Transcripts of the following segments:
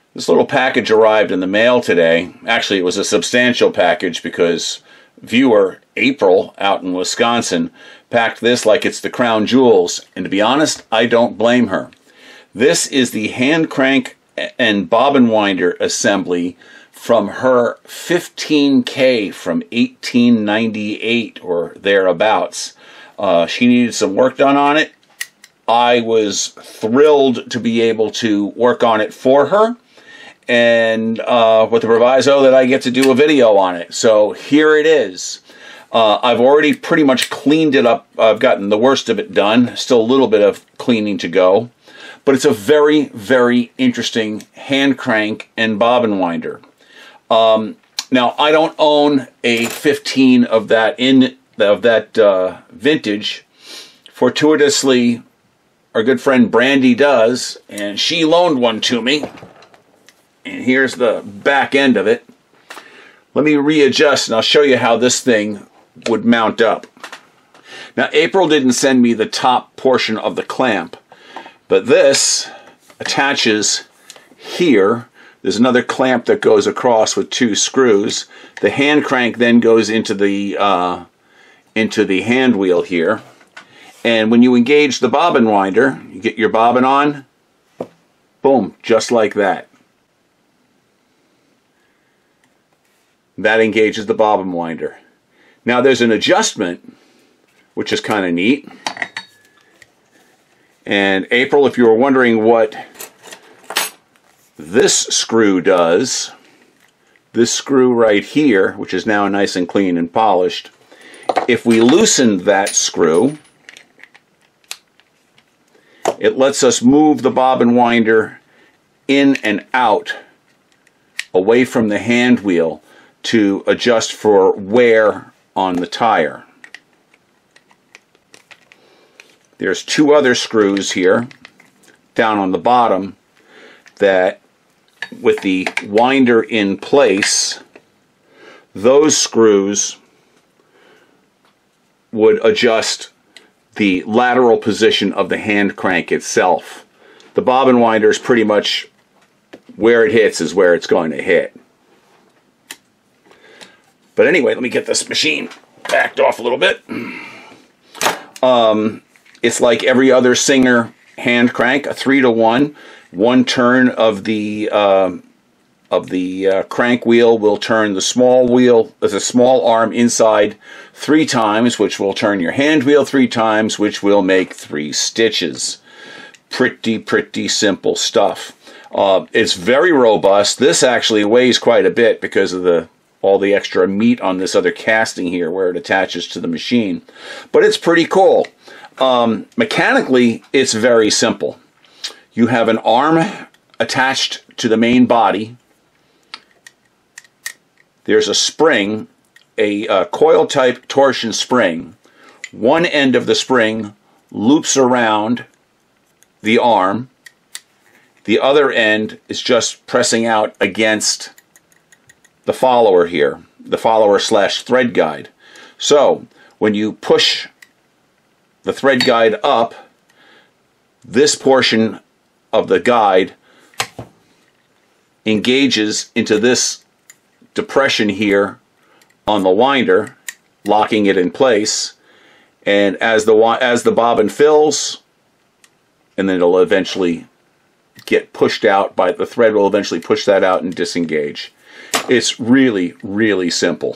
This little package arrived in the mail today. Actually, it was a substantial package because viewer April out in Wisconsin packed this like it's the crown jewels, and to be honest, I don't blame her. This is the hand crank and bobbin winder assembly from her 15K from 1898 or thereabouts. She needed some work done on it. I was thrilled to be able to work on it for her, and with the proviso that I get to do a video on it. So here it is. I've already pretty much cleaned it up. I've gotten the worst of it done. Still a little bit of cleaning to go. But it's a very, very interesting hand crank and bobbin winder. Now, I don't own a 15 of that vintage. Fortuitously, our good friend Brandy does, and she loaned one to me. And here's the back end of it. Let me readjust and I'll show you how this thing would mount up. Now, April didn't send me the top portion of the clamp, but this attaches here. There's another clamp that goes across with 2 screws. The hand crank then goes into the hand wheel here. And when you engage the bobbin winder, you get your bobbin on, boom, just like that. That engages the bobbin winder. Now there's an adjustment, which is kind of neat. And April, if you were wondering what this screw does, this screw right here, which is now nice and clean and polished, if we loosened that screw, it lets us move the bobbin winder in and out away from the hand wheel to adjust for wear on the tire. There's 2 other screws here down on the bottom that, with the winder in place, those screws would adjust the lateral position of the hand crank itself. The bobbin winder is pretty much where it hits is where it's going to hit. But anyway, let me get this machine backed off a little bit. It's like every other Singer hand crank, a 3-to-1. One turn of the crank wheel will turn the small wheel, the small arm inside 3 times, which will turn your hand wheel 3 times, which will make 3 stitches. Pretty simple stuff. It's very robust. This actually weighs quite a bit because of all the extra meat on this other casting here where it attaches to the machine. But it's pretty cool. Mechanically, it's very simple. You have an arm attached to the main body. There's a spring, a coil-type torsion spring. One end of the spring loops around the arm. The other end is just pressing out against the follower here, the follower/thread guide. So when you push the thread guide up, this portion of the guide engages into this depression here on the winder, locking it in place. And as the bobbin fills, and then it'll eventually get pushed out by the thread, will eventually push that out and disengage. It's really simple.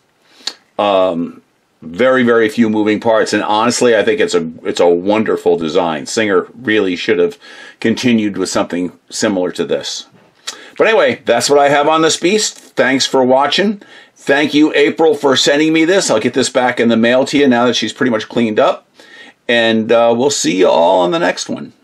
Very few moving parts, and honestly, I think it's a wonderful design. Singer really should have continued with something similar to this. But anyway, that's what I have on this beast. Thanks for watching. Thank you, April, for sending me this. I'll get this back in the mail to you now that she's pretty much cleaned up. And we'll see you all on the next one.